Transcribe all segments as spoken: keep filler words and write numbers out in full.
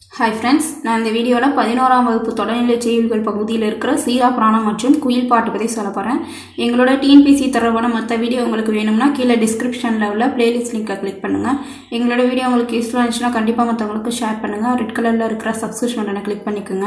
Hi friends, நான் இந்த வீடியோல பதினோராம் வகுப்பு தொடர்நிலை செய்யுள்கள் பகுதியில் இருக்கிற சீரா பிராணம் மற்றும் குயில் பாட்டு பத்தி சொல்ல போறேன். எங்களோட T N P S C தொடர்பான மற்ற வீடியோ உங்களுக்கு வேணும்னா கீழ டிஸ்கிரிப்ஷன்ல உள்ள பிளேலிஸ்ட் லிங்கை கிளிக் பண்ணுங்க. எங்களோட வீடியோ உங்களுக்கு யூஸ்ஃபுல்லா இருந்துச்சுனா கண்டிப்பா மத்தவங்களுக்கு ஷேர் பண்ணுங்க. ரெட் கலர்ல இருக்கிற சப்ஸ்கிரிப்ஷன் பட்டனை கிளிக் பண்ணிக்கோங்க.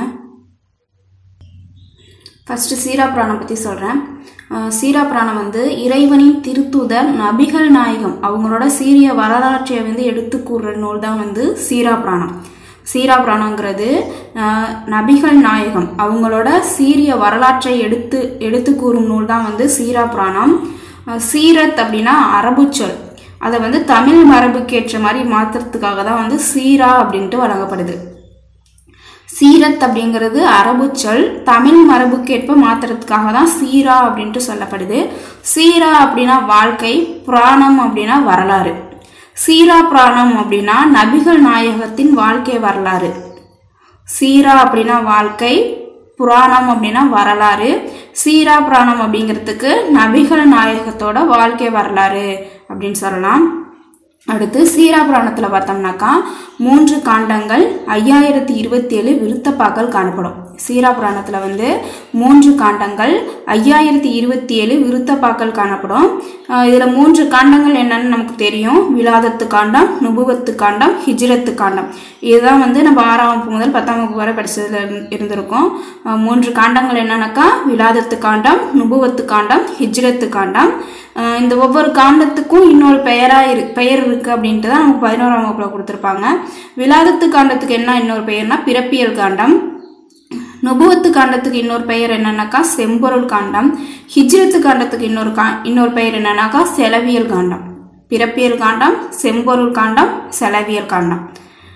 ஃபர்ஸ்ட் சீரா பிராணம் பத்தி சொல்றேன். சீரா பிராணம் வந்து இறைவனின் திருத்தூதர் நபிகள் நாயகம் அவங்களோட சீரிய வரலாற்றை வந்து எடுத்து கூறுற நூல் தான் வந்து சீரா பிராணம். சீரா பிராணங்கிறது நபிகள் நாயகம் அவங்களோட சீரிய வரலாற்றை எடுத்து எடுத்து கூறும் நூல் தான் வந்து சீரா பிராணம். சீரத் அப்படின்னா அரபு சொல், அதை வந்து தமிழ் மரபுக்கு ஏற்ற மாதிரி மாற்றுறதுக்காக தான் வந்து சீரா அப்படின்ட்டு வழங்கப்படுது. சீரத் அப்படிங்கிறது அரபு சொல், தமிழ் மரபுக்கேற்ப மாற்றுறதுக்காக தான் சீரா அப்படின்ட்டு சொல்லப்படுது. சீரா அப்படின்னா வாழ்க்கை, புராணம் அப்படின்னா வரலாறு. சீரா பிராணம் அப்படின்னா நபிகள் நாயகத்தின் வாழ்க்கை வரலாறு. சீரா அப்படின்னா வாழ்க்கை, புராணம் அப்படின்னா வரலாறு. சீரா பிராணம் அப்படிங்கிறதுக்கு நபிகள் நாயகத்தோட வாழ்க்கை வரலாறு அப்படின்னு சொல்லலாம். அடுத்து சீரா புராணத்துல பார்த்தோம்னாக்கா மூன்று காண்டங்கள், ஐயாயிரத்தி இருபத்தி ஏழு விருத்தப்பாக்கள் காணப்படும். சீரா புராணத்துல வந்து மூன்று காண்டங்கள், ஐயாயிரத்தி இருபத்தி ஏழு விருத்தப்பாக்கள் காணப்படும். இதுல மூன்று காண்டங்கள் என்னன்னு நமக்கு தெரியும். விலாதத்து காண்டம், நுபுவத்து காண்டம், ஹிஜ்ரத்து காண்டம். இதுதான் வந்து நம்ம ஆறாம் வகுப்பு முதல் பத்தாம் வகுப்பு வரை படிச்சதுல இருந்திருக்கும். மூன்று காண்டங்கள் என்னன்னாக்கா விலாதத்து காண்டம், நுபுவத்து காண்டம், ஹிஜ்ரத்து காண்டம். இந்த ஒவ்வொரு காண்டத்துக்கும் இன்னொரு பெயரா இரு பெயர் இருக்கு அப்படின்ட்டு தான் நமக்கு பதினோராம் வகுப்புல கொடுத்துருப்பாங்க. விலாதத்து காண்டத்துக்கு என்ன இன்னொரு பெயர்னா பிறப்பியல் காண்டம். நுபுவத்து காண்டத்துக்கு இன்னொரு பெயர் என்னன்னாக்கா செம்பொருள் காண்டம். ஹிஜ்ரத்து காண்டத்துக்கு இன்னொரு கா இன்னொரு பெயர் என்னன்னாக்கா செலவியல் காண்டம். பிறப்பியல் காண்டம், செம்பொருள் காண்டம், செலவியல் காண்டம்.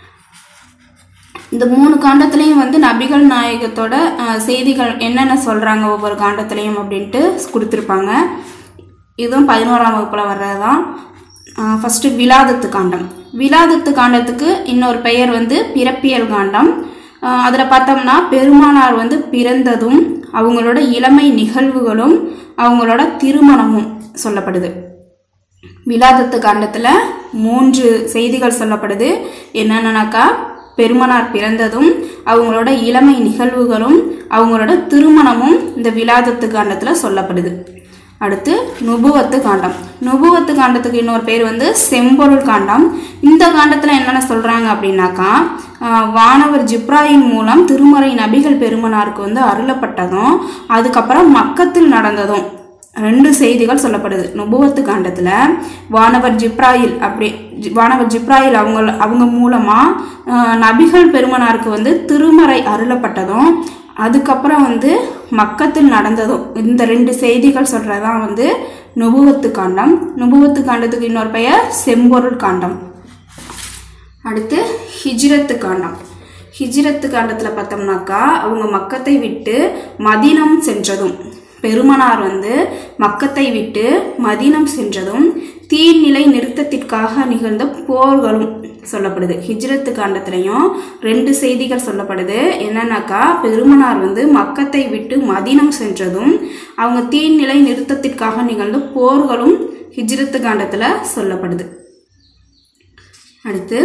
இந்த மூணு காண்டத்திலையும் வந்து நபிகள் நாயகத்தோட செய்திகள் என்னென்ன சொல்றாங்க ஒவ்வொரு காண்டத்திலையும் அப்படின்ட்டு கொடுத்துருப்பாங்க. இதுவும் பதினோராம் வகுப்புல வர்றதுதான். ஃபர்ஸ்ட் விலாதத்து காண்டம். விலாதத்து காண்டத்துக்கு இன்னொரு பெயர் வந்து பிறப்பியல் காண்டம். அதுல பார்த்தோம்னா பெருமானார் வந்து பிறந்ததும் அவங்களோட இளமை நிகழ்வுகளும் அவங்களோட திருமணமும் சொல்லப்படுது. விலாதத்து காண்டத்துல மூன்று செய்திகள் சொல்லப்படுது. என்னன்னாக்கா பெருமானார் பிறந்ததும் அவங்களோட இளமை நிகழ்வுகளும் அவங்களோட திருமணமும் இந்த விலாதத்து காண்டத்துல சொல்லப்படுது. அடுத்து நுபுவத்து காண்டம். நுபுவத்து காண்டத்துக்கு இன்னொரு பேர் வந்து செம்பொருள் காண்டம். இந்த காண்டத்துல என்னென்ன சொல்றாங்க அப்படின்னாக்கா வானவர் ஜிப்ராயில் மூலம் திருமறை நபிகள் பெருமனாருக்கு வந்து அருளப்பட்டதும் அதுக்கப்புறம் மக்கத்தில் நடந்ததும் ரெண்டு செய்திகள் சொல்லப்படுது. நுபுவத்து காண்டத்துல வானவர் ஜிப்ராயில் அப்படி வானவர் ஜிப்ராயில் அவங்க அவங்க மூலமா நபிகள் பெருமனாருக்கு வந்து திருமறை அருளப்பட்டதும் அதுக்கப்புறம் வந்து மக்கத்தில் நடந்ததும் இந்த ரெண்டு செய்திகள் சொல்றதான் வந்து நுபுவத்து காண்டம். நுபுவத்து காண்டத்துக்கு இன்னொரு பெயர் செம்பொருள் காண்டம். அடுத்து ஹிஜ்ரத்து காண்டம். ஹிஜ்ரத்து காண்டத்துல பார்த்தோம்னாக்கா அவங்க மக்கத்தை விட்டு மதீனம் சென்றதும் பெருமனார் வந்து மக்கத்தை விட்டு மதீனம் சென்றதும் தீநிலை நிறுத்தத்திற்காக நிகழ்ந்த போர்களும் சொல்லப்படுது. ஹிஜ்ரத்து காண்டத்திலையும் ரெண்டு செய்திகள் சொல்லப்படுது. என்னன்னாக்கா பெருமனார் வந்து மக்கத்தை விட்டு மதீனம் சென்றதும் அவங்க தீநிலை நிறுத்தத்திற்காக நிகழ்ந்த போர்களும் ஹிஜ்ரத்து காண்டத்துல சொல்லப்படுது. அடுத்து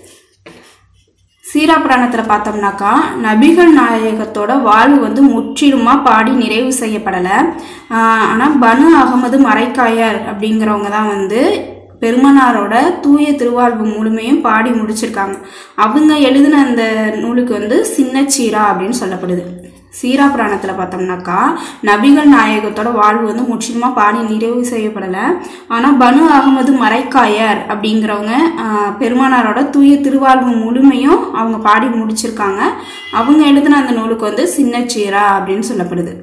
சீரா புராணத்துல பார்த்தோம்னாக்கா நபிகள் நாயகத்தோட வாழ்வு வந்து முற்றிலுமா பாடி நிறைவு செய்யப்படல. ஆனா பனு அகமது மரைக்காயர் அப்படிங்கிறவங்க தான் வந்து பெருமனாரோட தூய திருவாழ்வு முழுமையும் பாடி முடிச்சிருக்காங்க. அவங்க எழுதின அந்த நூலுக்கு வந்து சின்ன சீரா அப்படின்னு சொல்லப்படுது. சீரா புராணத்துல பார்த்தோம்னாக்கா நபிகள் நாயகத்தோட வாழ்வு வந்து முற்றிலுமா பாடி நிறைவு செய்யப்படல. ஆனா பனு அகமது மரைக்காயர் அப்படிங்கிறவங்க பெருமானாரோட தூய திருவாழ்வு முழுமையும் அவங்க பாடி முடிச்சிருக்காங்க. அவங்க எழுதின அந்த நூலுக்கு வந்து சின்ன சீரா அப்படின்னு சொல்லப்படுது.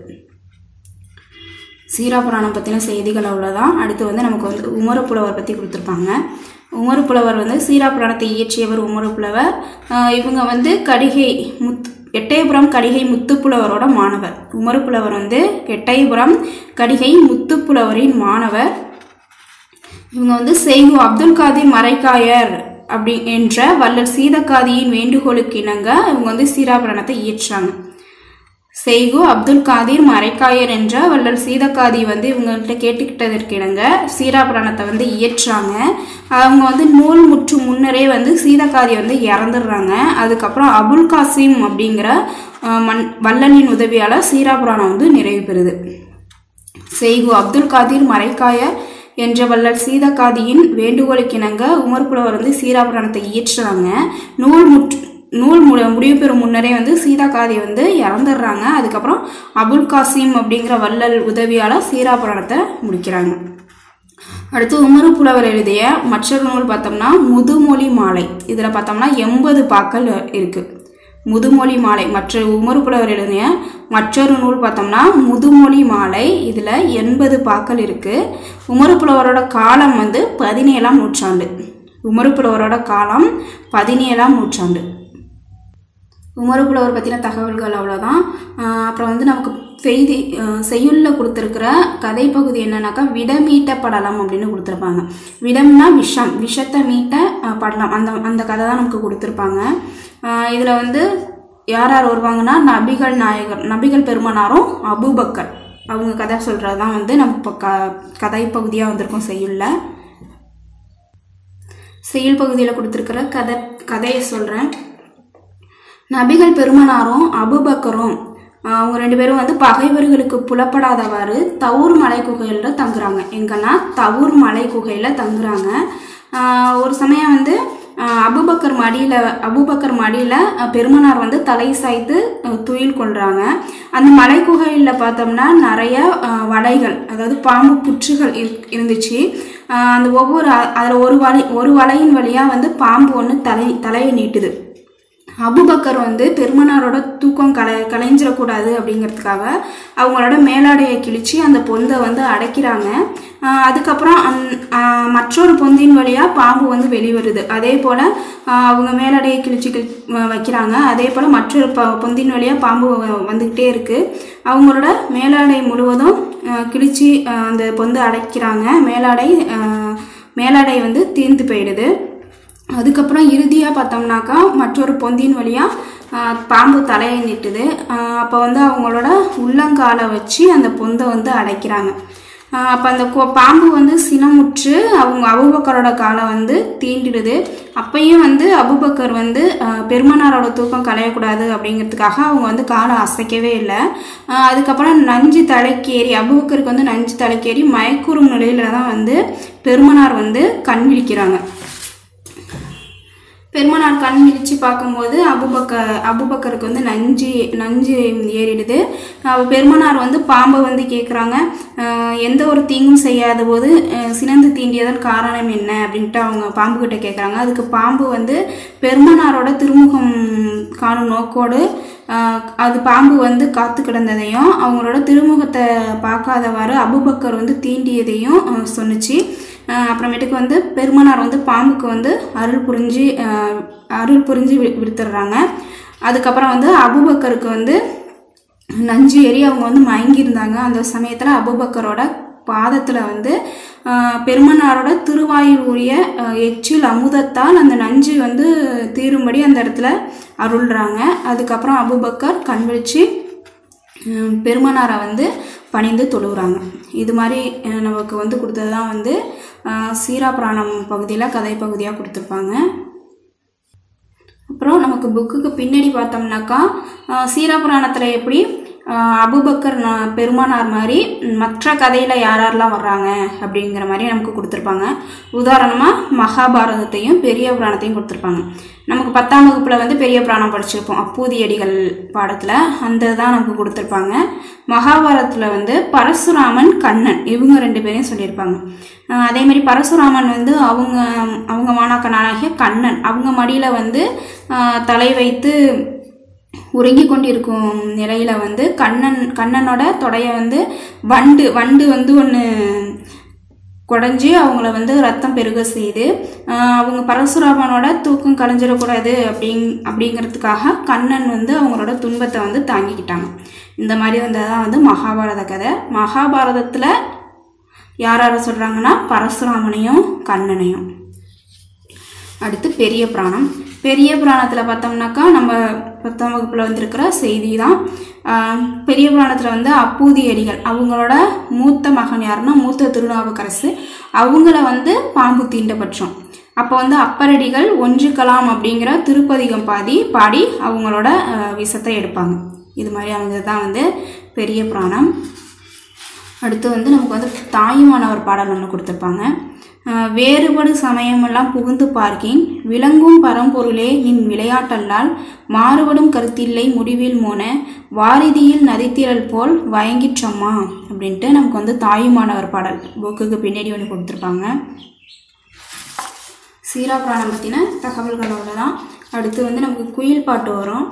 சீரா புராணம் பற்றின செய்திகள் அவ்வளோதான். அடுத்து வந்து நமக்கு வந்து உமறு புலவர் பற்றி கொடுத்துருப்பாங்க. உமறு புலவர் வந்து சீரா புராணத்தை இயற்றியவர் உமறு புலவர். இவங்க வந்து கடிகை முத் எட்டயபுரம் கடிகை முத்துப்புலவரோட மாணவர். உமறு புலவர் வந்து எட்டயபுரம் கடிகை முத்துப்புலவரின் மாணவர். இவங்க வந்து செய்கு அப்துல் காதிர் மரைக்காயர் அப்படி என்ற வள்ளல் சீதக்காதியின் வேண்டுகோளுக்கு இணங்க இவங்க வந்து சீரா புராணத்தை இயற்றாங்க. செய்கு அப்துல் காதிர் மரைக்காயர் என்ற வள்ளல் சீதக்காதி வந்து இவங்கள்ட்ட கேட்டுக்கிட்டதற்கு இணங்க சீரா புராணத்தை வந்து இயற்றாங்க. அவங்க வந்து நூல் முற்று முன்னரே வந்து சீதக்காதி வந்து இறந்துடுறாங்க. அதுக்கப்புறம் அபுல் காசிம் அப்படிங்கிற மண் வள்ளலின் உதவியால் சீரா புராணம் வந்து நிறைவு பெறுது. செய்கு அப்துல் காதிர் மரைக்காயர் என்ற வள்ளல் சீதக்காதியின் வேண்டுகோளுக்கிணங்க உமர் புலவர் வந்து சீரா புராணத்தை இயற்றுறாங்க. நூல் முற்று நூல் மு முடிவு பெறும் முன்னரே வந்து சீதாக்காதி வந்து இறந்துடுறாங்க. அதுக்கப்புறம் அபுல் காசிம் அப்படிங்கிற வள்ளல் உதவியால் சீரா புராணத்தை முடிக்கிறாங்க. அடுத்து உமர் புலவர் எழுதிய மற்றொரு நூல் பார்த்தோம்னா முதுமொழி மாலை. இதில் பார்த்தோம்னா எண்பது பாக்கள் இருக்குது. முதுமொழி மாலை மற்ற உமர் புலவர் எழுதிய மற்றொரு நூல் பார்த்தோம்னா முதுமொழி மாலை. இதில் எண்பது பாக்கள் இருக்குது. உமர் புலவரோட காலம் வந்து பதினேழாம் நூற்றாண்டு. உமர் புலவரோட காலம் பதினேழாம் நூற்றாண்டு. உமர் புலவர் பற்றின தகவல்கள் அவ்வளோதான். அப்புறம் வந்து நமக்கு செய்தி செய்யுளில் கொடுத்துருக்கிற கதை பகுதி என்னன்னாக்கா விடமீட்ட படலம் அப்படின்னு கொடுத்துருப்பாங்க. விடம்னா விஷம், விஷத்தை மீட்ட படலம், அந்த அந்த கதை தான் நமக்கு கொடுத்துருப்பாங்க. இதில் வந்து யார் யார் வருவாங்கன்னா நபிகள் நாயகர், நபிகள் பெருமனாரும் அபூபக்கர் அவங்க கதை சொல்கிறது தான் வந்து நம்ம இப்போ க கதை பகுதியாக வந்திருக்கோம் செய்யுளில். செய்யுள் பகுதியில் கொடுத்துருக்கிற கதை கதையை சொல்கிறேன். நபிகள் பெருமனாரும் அபூபக்கரும் அவங்க ரெண்டு பேரும் வந்து பகைவர்களுக்கு புலப்படாதவாறு தவுர் மலை குகையில் தங்குறாங்க. எங்கன்னா தவுர் மலை குகையில் தங்குறாங்க. ஒரு சமயம் வந்து அபூபக்கர் மடியில் அபூபக்கர் மடியில் பெருமனார் வந்து தலை சாய்த்து துயில் கொள்கிறாங்க. அந்த மலை குகையில் பார்த்தோம்னா நிறைய வலைகள், அதாவது பாம்பு புற்றுகள் இருந்துச்சு. அந்த ஒவ்வொரு அதில் ஒரு வலை ஒரு வலையின் வழியாக வந்து பாம்பு ஒன்று தலை தலையை நீட்டுது. அபூபக்கர் வந்து பெருமனாரோட தூக்கம் கலை கலைஞ்சிடக்கூடாது அப்படிங்கிறதுக்காக அவங்களோட மேலாடையை கிழிச்சு அந்த பொந்தை வந்து அடைக்கிறாங்க. அதுக்கப்புறம் அந் மற்றொரு பொந்தின் வழியாக பாம்பு வந்து வெளிவருது. அதே போல் அவங்க மேலாடையை கிழிச்சு கிழி வைக்கிறாங்க. அதே போல் மற்றொரு ப பொந்தின் வழியாக பாம்பு வந்துக்கிட்டே இருக்குது. அவங்களோட மேலாடை முழுவதும் கிழிச்சு அந்த பொந்து அடைக்கிறாங்க. மேலாடை மேலாடை வந்து தீர்ந்து போயிடுது. அதுக்கப்புறம் இறுதியாக பார்த்தோம்னாக்கா மற்றொரு பொந்தின் வழியாக பாம்பு தலையை நீட்டுது. அப்போ வந்து அவங்களோட உள்ளங்காலை வச்சு அந்த பொந்தை வந்து அடைக்கிறாங்க. அப்போ அந்த பாம்பு வந்து சினமுற்று அவங்க அபூபக்கரோட காலை வந்து தீண்டிடுது. அப்பையும் வந்து அபூபக்கர் வந்து பெருமனாரோட தூக்கம் கலையக்கூடாது அப்படிங்கிறதுக்காக அவங்க வந்து காலை அசைக்கவே இல்லை. அதுக்கப்புறம் நஞ்சு தலைக்கேறி அபூபக்கருக்கு வந்து நஞ்சு தலைக்கேறி மயக்கூறும் நிலையில தான் வந்து பெருமனார் வந்து கண் விழிக்கிறாங்க. பெருமனார் கண் விழிச்சு பார்க்கும்போது அபூபக்கர் அபூபக்கருக்கு வந்து நஞ்சு நஞ்சு ஏறிடுது. பெருமனார் வந்து பாம்பை வந்து கேட்குறாங்க, எந்த ஒரு தீங்கும் செய்யாத போது சினந்து தீண்டியதன் காரணம் என்ன அப்படின்ட்டு அவங்க பாம்புக்கிட்ட கேட்குறாங்க. அதுக்கு பாம்பு வந்து பெருமனாரோட திருமுகம் காணும் நோக்கோடு அது பாம்பு வந்து காத்து கிடந்ததையும் அவங்களோட திருமுகத்தை பார்க்காதவாறு அபூபக்கர் வந்து தீண்டியதையும் சொன்னிச்சு. அப்புறமேட்டுக்கு வந்து பெருமனார் வந்து பாம்புக்கு வந்து அருள் புரிஞ்சு அருள் புரிஞ்சு வி விடுத்துடுறாங்க. அதுக்கப்புறம் வந்து அபூபக்கருக்கு வந்து நஞ்சு ஏறி அவங்க வந்து மயங்கியிருந்தாங்க. அந்த சமயத்தில் அபூபக்கரோட பாதத்தில் வந்து பெருமனாரோட திருவாயில் உரிய எச்சில் அமுதத்தால் அந்த நஞ்சு வந்து தீரும்படி அந்த இடத்துல அருள்றாங்க. அதுக்கப்புறம் அபூபக்கர் கண் விழிச்சு பெருமனாரை வந்து பணிந்து தொழுகிறாங்க. இது மாதிரி நமக்கு வந்து கொடுத்தது தான் வந்து சீரா புராணம் பகுதியில் கதை பகுதியாக கொடுத்துருப்பாங்க. அப்புறம் நமக்கு புக்குக்கு பின்னாடி பார்த்தோம்னாக்கா சீரா புராணத்தில் எப்படி அபூபக்கர் பெருமானார் மாதிரி மற்ற கதையில் யார் யாரெல்லாம் வர்றாங்க அப்படிங்கிற மாதிரி நமக்கு கொடுத்துருப்பாங்க. உதாரணமாக மகாபாரதத்தையும் பெரிய புராணத்தையும் கொடுத்துருப்பாங்க. நமக்கு பத்தாம் வகுப்பில் வந்து பெரிய புராணம் படிச்சிருப்போம், அப்பூதியடிகள் பாடத்தில், அந்த தான் நமக்கு கொடுத்துருப்பாங்க. மகாபாரதத்தில் வந்து பரசுராமன் கண்ணன் இவங்க ரெண்டு பேரையும் சொல்லியிருப்பாங்க. அதேமாதிரி பரசுராமன் வந்து அவங்க அவங்க மாணாக்கனாகிய கண்ணன் அவங்க மடியில் வந்து தலை வைத்து உறங்கி கொண்டிருக்கும் நிலையில வந்து கண்ணன் கண்ணனோட தொடையை வந்து வண்டு வண்டு வந்து ஒன்று குடஞ்சி அவங்கள வந்து ரத்தம் பெருக செய்து அவங்க பரசுராமனோட தூக்கம் கலைஞ்சிடக்கூடாது அப்படிங் அப்படிங்கிறதுக்காக கண்ணன் வந்து அவங்களோட துன்பத்தை வந்து தாங்கிக்கிட்டாங்க. இந்த மாதிரி வந்ததான் வந்து மகாபாரத கதை. மகாபாரதத்தில் யார் யாரை சொல்கிறாங்கன்னா பரசுராமனையும் கண்ணனையும். அடுத்து பெரிய புராணம். பெரிய புராணத்தில் பார்த்தோம்னாக்கா நம்ம பத்தாம் வகுப்பில் வந்திருக்கிற செய்தி தான். பெரிய புராணத்தில் வந்து அப்பூதி அடிகள் அவங்களோட மூத்த மகன் யாருன்னா மூத்த திருநாவுக்கரசு, அவங்கள வந்து பாம்பு தீண்டப்பட்டோம். அப்போ வந்து அப்பரடிகள் ஒன்றுக்கலாம் அப்படிங்கிற திருப்பதிகம் பாதி பாடி அவங்களோட விஷத்தை எடுப்பாங்க. இது மாதிரி அமைஞ்சது தான் வந்து பெரிய புராணம். அடுத்து வந்து நமக்கு வந்து தாயுமானவர் பாடல் ஒன்று கொடுத்துருப்பாங்க. வேறுபடு சமயமெல்லாம் புகுந்து பார்க்கின் விளங்கும் பரம்பொருளே நின் விளையாட்டல்லால் மாறுபடும் கருத்தில்லை முடிவில் மோன வாரிதியில் நதித்திரல் போல் வயங்கிற்றம்மா அப்படின்ட்டு நமக்கு வந்து தாயுமானவர் பாடல் புக்குக்கு பின்னாடி ஒன்று கொடுத்துருப்பாங்க. சீரா புராணம் பற்றின தகவல்களோட தான். அடுத்து வந்து நமக்கு குயில் பாட்டு வரும்.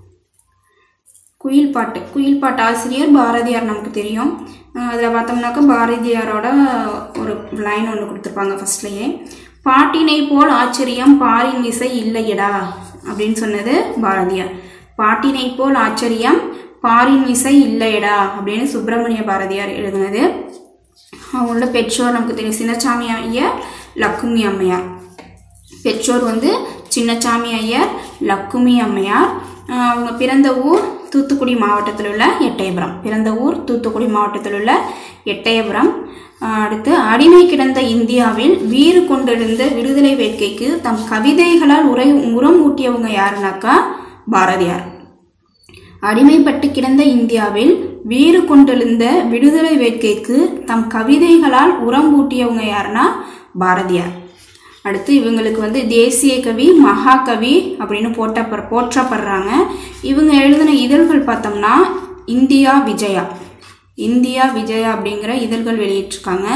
குயில் பாட்டு குயில் பாட்டு ஆசிரியர் பாரதியார் நமக்கு தெரியும். அதில் பார்த்தோம்னாக்கா பாரதியாரோட ஒரு லைன் ஒன்று கொடுத்துருப்பாங்க ஃபர்ஸ்ட்லேயே. பாட்டினை போல் ஆச்சரியம் பாரின் விசை இல்லையடா அப்படின்னு சொன்னது பாரதியார். பாட்டினை போல் ஆச்சரியம் பாரின் விசை இல்லையடா அப்படின்னு சுப்பிரமணிய பாரதியார் எழுதுனது. அவங்களோட பெற்றோர் நமக்கு தெரியும், சின்னசாமி ஐயர், லக்குமி அம்மையார். பெற்றோர் வந்து சின்னசாமி ஐயர், லக்குமி அம்மையார். அவங்க பிறந்த ஊர் தூத்துக்குடி மாவட்டத்தில் உள்ள எட்டயபுரம். பிறந்த ஊர் தூத்துக்குடி மாவட்டத்தில் உள்ள எட்டயபுரம். அடுத்து அடிமை கிடந்த இந்தியாவில் வீறு கொண்டிருந்த விடுதலை வேட்கைக்கு தம் கவிதைகளால் உரை உரம் ஊட்டியவங்க யாருனாக்கா பாரதியார். அடிமைப்பட்டு கிடந்த இந்தியாவில் வீறு கொண்டிருந்த விடுதலை வேட்கைக்கு தம் கவிதைகளால் உரம் ஊட்டியவங்க யாருன்னா பாரதியார். அடுத்து இவங்களுக்கு வந்து தேசிய கவி, மகாகவி அப்படின்னு போட்ட போற்றப்படுறாங்க. இவங்க எழுதின இதழ்கள் பார்த்தோம்னா இந்தியா விஜயா, இந்தியா விஜயா அப்படிங்கிற இதழ்கள் வெளியிட்டிருக்காங்க.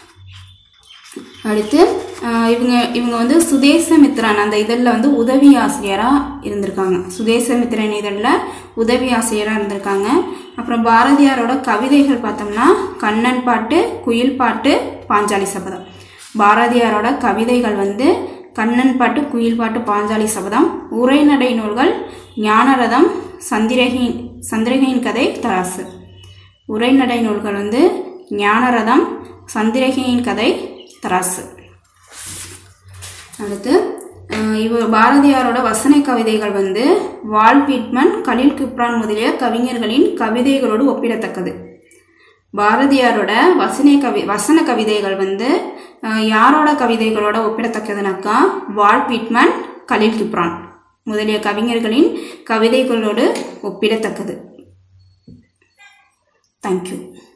அடுத்து இவங்க இவங்க வந்து சுதேசமித்ரன் அந்த இதழில் வந்து உதவி ஆசிரியராக இருந்திருக்காங்க. சுதேசமித்ரன் இதழில் உதவி ஆசிரியராக இருந்திருக்காங்க. அப்புறம் பாரதியாரோட கவிதைகள் பார்த்தோம்னா கண்ணன் பாட்டு, குயில் பாட்டு, பாஞ்சாலி சபதம். பாரதியாரோட கவிதைகள் வந்து கண்ணன் பாட்டு, குயில் பாட்டு, பாஞ்சாலி சபதம். உரைநடை நூல்கள் ஞானரதம், சந்திரகின் சந்திரகியின் கதை, தராசு. உரைநடை நூல்கள் வந்து ஞானரதம், சந்திரகியின் கதை, தராசு. அடுத்து இவர் பாரதியாரோட வசன கவிதைகள் வந்து வால்ட் விட்மன், கலீல் கிப்ரான் முதலிய கவிஞர்களின் கவிதைகளோடு ஒப்பிடத்தக்கது. பாரதியாரோட வசன கவி வசன கவிதைகள் வந்து யாரோட கவிதைகளோட ஒப்பிடத்தக்கதுனாக்கா வால்ட் விட்மன், கலீல் கிப்ரான் முதலிய கவிஞர்களின் கவிதைகளோடு ஒப்பிடத்தக்கது. தேங்க்யூ.